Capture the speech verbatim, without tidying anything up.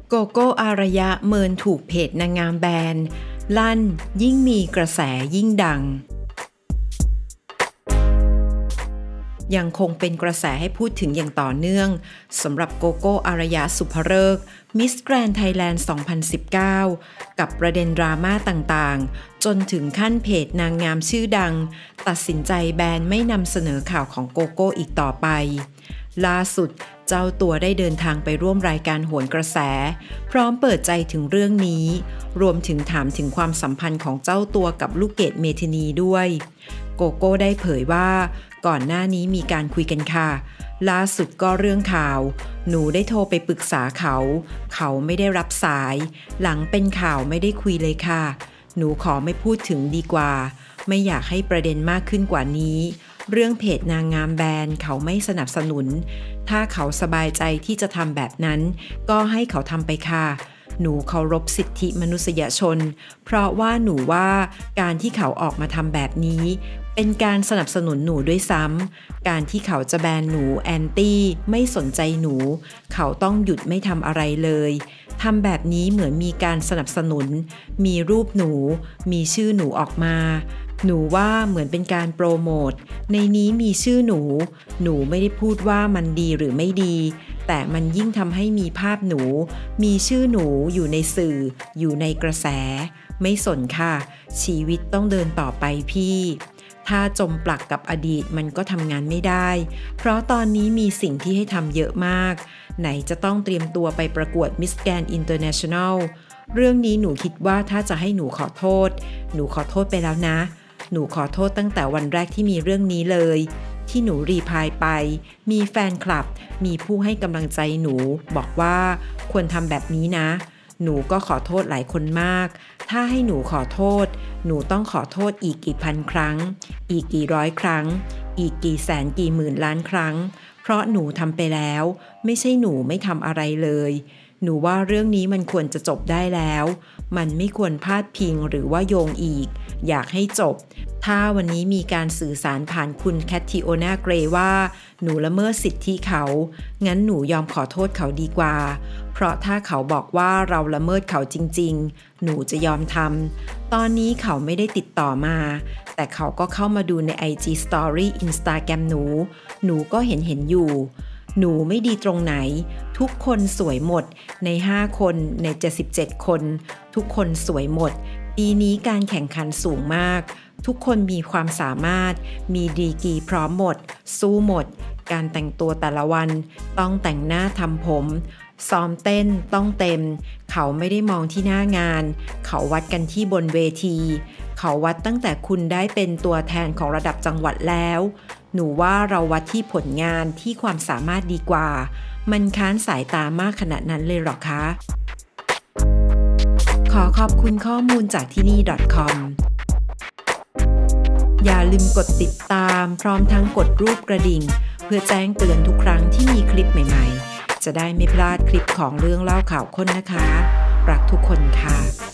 โกโก้อารยะเมินถูกเพจนางงามแบนลั่นยิ่งมีกระแสยิ่งดังยังคงเป็นกระแสให้พูดถึงอย่างต่อเนื่องสำหรับโกโก้อารยะสุภฤกษ์มิสแกรนด์ไทยแลนด์ สองพันสิบเก้า กับประเด็นดราม่าต่างๆจนถึงขั้นเพจนางงามชื่อดังตัดสินใจแบนไม่นำเสนอข่าวของโกโก้อีกต่อไปล่าสุดเจ้าตัวได้เดินทางไปร่วมรายการโหนกระแสพร้อมเปิดใจถึงเรื่องนี้รวมถึงถามถึงความสัมพันธ์ของเจ้าตัวกับลูกเกดเมทินีด้วยโกโก้ได้เผยว่าก่อนหน้านี้มีการคุยกันค่ะล่าสุดก็เรื่องข่าวหนูได้โทรไปปรึกษาเขาเขาไม่ได้รับสายหลังเป็นข่าวไม่ได้คุยเลยค่ะหนูขอไม่พูดถึงดีกว่าไม่อยากให้ประเด็นมากขึ้นกว่านี้เรื่องเพจนางงามแบนเขาไม่สนับสนุนถ้าเขาสบายใจที่จะทำแบบนั้นก็ให้เขาทำไปค่ะหนูเคารพสิทธิมนุษยชนเพราะว่าหนูว่าการที่เขาออกมาทำแบบนี้เป็นการสนับสนุนหนูด้วยซ้ำการที่เขาจะแบนหนูแอนตี้ไม่สนใจหนูเขาต้องหยุดไม่ทำอะไรเลยทำแบบนี้เหมือนมีการสนับสนุนมีรูปหนูมีชื่อหนูออกมาหนูว่าเหมือนเป็นการโปรโมทในนี้มีชื่อหนูหนูไม่ได้พูดว่ามันดีหรือไม่ดีแต่มันยิ่งทำให้มีภาพหนูมีชื่อหนูอยู่ในสื่ออยู่ในกระแสไม่สนค่ะชีวิตต้องเดินต่อไปพี่ถ้าจมปลักกับอดีตมันก็ทำงานไม่ได้เพราะตอนนี้มีสิ่งที่ให้ทำเยอะมากไหนจะต้องเตรียมตัวไปประกวด Miss Grand International เรื่องนี้หนูคิดว่าถ้าจะให้หนูขอโทษหนูขอโทษไปแล้วนะหนูขอโทษตั้งแต่วันแรกที่มีเรื่องนี้เลยที่หนูรีพลายไปมีแฟนคลับมีผู้ให้กำลังใจหนูบอกว่าควรทำแบบนี้นะหนูก็ขอโทษหลายคนมากถ้าให้หนูขอโทษหนูต้องขอโทษอีกกี่พันครั้งอีกกี่ร้อยครั้งอีกกี่แสนกี่หมื่นล้านครั้งเพราะหนูทำไปแล้วไม่ใช่หนูไม่ทำอะไรเลยหนูว่าเรื่องนี้มันควรจะจบได้แล้วมันไม่ควรพาดพิงหรือว่าโยงอีกอยากให้จบถ้าวันนี้มีการสื่อสารผ่านคุณแคทริโอนาเกรย์ว่าหนูละเมิดสิทธิเขางั้นหนูยอมขอโทษเขาดีกว่าเพราะถ้าเขาบอกว่าเราละเมิดเขาจริงๆหนูจะยอมทำตอนนี้เขาไม่ได้ติดต่อมาแต่เขาก็เข้ามาดูใน ไอ จี Story Instagram หนูหนูก็เห็นเห็นอยู่หนูไม่ดีตรงไหนทุกคนสวยหมดในห้าคนในเจ็ดสิบเจ็ดคนทุกคนสวยหมดปีนี้การแข่งขันสูงมากทุกคนมีความสามารถมีดีกรีพร้อมหมดสู้หมดการแต่งตัวแต่ละวันต้องแต่งหน้าทำผมซ้อมเต้นต้องเต็มเขาไม่ได้มองที่หน้างานเขาวัดกันที่บนเวทีเขาวัดตั้งแต่คุณได้เป็นตัวแทนของระดับจังหวัดแล้วหนูว่าเราวัดที่ผลงานที่ความสามารถดีกว่ามันค้านสายตามากขนาดนั้นเลยหรอคะขอขอบคุณข้อมูลจากที่นี่ .com อย่าลืมกดติดตามพร้อมทั้งกดรูปกระดิ่งเพื่อแจ้งเตือนทุกครั้งที่มีคลิปใหม่ๆจะได้ไม่พลาดคลิปของเรื่องเล่าข่าวค้นนะคะรักทุกคนค่ะ